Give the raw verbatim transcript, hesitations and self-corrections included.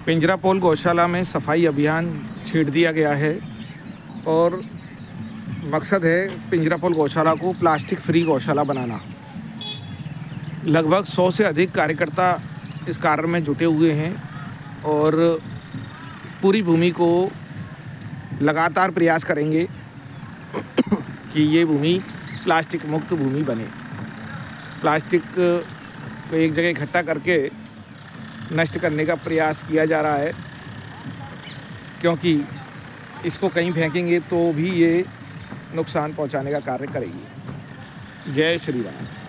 पिंजरापोल गौशाला में सफाई अभियान छेड़ दिया गया है और मकसद है पिंजरापोल गौशाला को प्लास्टिक फ्री गौशाला बनाना। लगभग सौ से अधिक कार्यकर्ता इस कार्य में जुटे हुए हैं और पूरी भूमि को लगातार प्रयास करेंगे कि ये भूमि प्लास्टिक मुक्त भूमि बने। प्लास्टिक को एक जगह इकट्ठा करके नष्ट करने का प्रयास किया जा रहा है, क्योंकि इसको कहीं फेंकेंगे तो भी ये नुकसान पहुंचाने का कार्य करेगी। जय श्री राम।